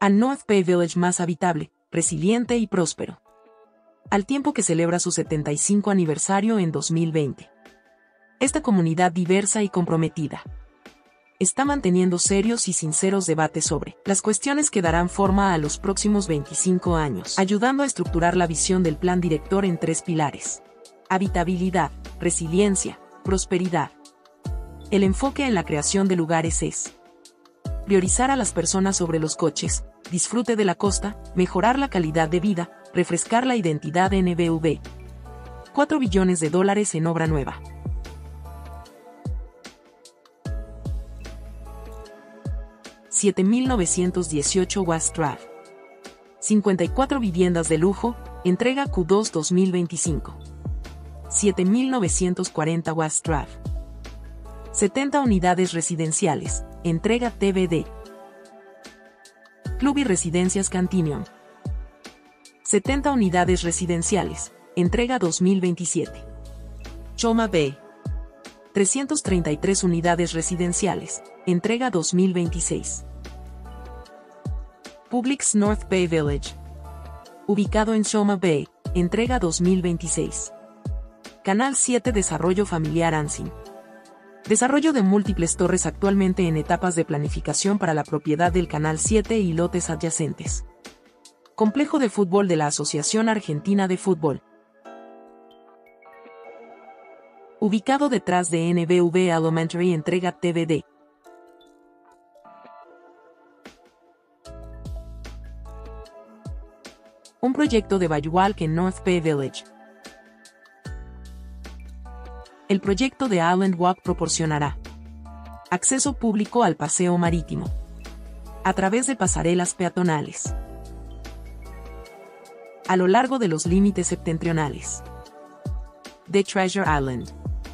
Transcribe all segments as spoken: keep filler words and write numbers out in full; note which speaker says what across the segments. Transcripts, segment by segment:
Speaker 1: al North Bay Village más habitable, resiliente y próspero. Al tiempo que celebra su setenta y cinco aniversario en dos mil veinte. Esta comunidad diversa y comprometida está manteniendo serios y sinceros debates sobre las cuestiones que darán forma a los próximos veinticinco años, ayudando a estructurar la visión del plan director en tres pilares: habitabilidad, resiliencia, prosperidad. El enfoque en la creación de lugares es priorizar a las personas sobre los coches, disfrute de la costa, mejorar la calidad de vida, refrescar la identidad N B V. cuatro billones de dólares en obra nueva. siete mil novecientos dieciocho West Drive. cincuenta y cuatro viviendas de lujo, entrega Q dos dos mil veinticinco. siete mil novecientos cuarenta West Drive. setenta unidades residenciales, entrega T B D. Club y Residencias Cantinium. setenta unidades residenciales, entrega dos mil veintisiete. Choma Bay. trescientas treinta y tres unidades residenciales, entrega dos mil veintiséis. Publix North Bay Village. Ubicado en Choma Bay, entrega dos mil veintiséis. Canal siete Desarrollo Familiar Ansin. Desarrollo de múltiples torres actualmente en etapas de planificación para la propiedad del Canal siete y lotes adyacentes. Complejo de fútbol de la Asociación Argentina de Fútbol. Ubicado detrás de N B V Elementary, entrega T B D. Un proyecto de Bayoualk en North Bay Village. El proyecto de Island Walk proporcionará acceso público al paseo marítimo a través de pasarelas peatonales a lo largo de los límites septentrionales de Treasure Island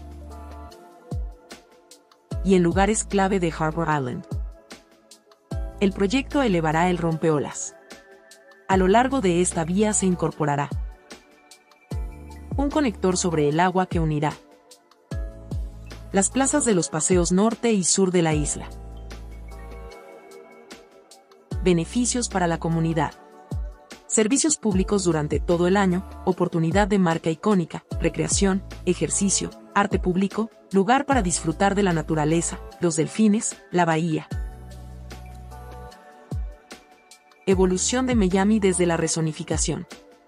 Speaker 1: y en lugares clave de Harbor Island. El proyecto elevará el rompeolas. A lo largo de esta vía se incorporará un conector sobre el agua que unirá las plazas de los paseos norte y sur de la isla. Beneficios para la comunidad. Servicios públicos durante todo el año, oportunidad de marca icónica, recreación, ejercicio, arte público, lugar para disfrutar de la naturaleza, los delfines, la bahía. Evolución de Miami desde la rezonificación.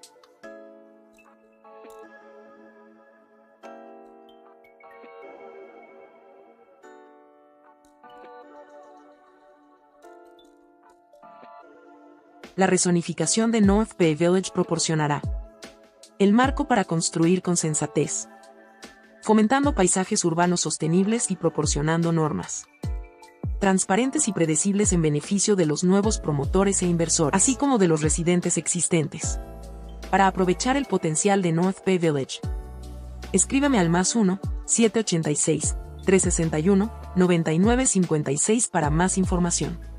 Speaker 1: La rezonificación de North Bay Village proporcionará el marco para construir con sensatez, fomentando paisajes urbanos sostenibles y proporcionando normas transparentes y predecibles en beneficio de los nuevos promotores e inversores, así como de los residentes existentes. Para aprovechar el potencial de North Bay Village, escríbeme al más uno, siete ochenta y seis, trescientos sesenta y uno, noventa y nueve cincuenta y seis para más información.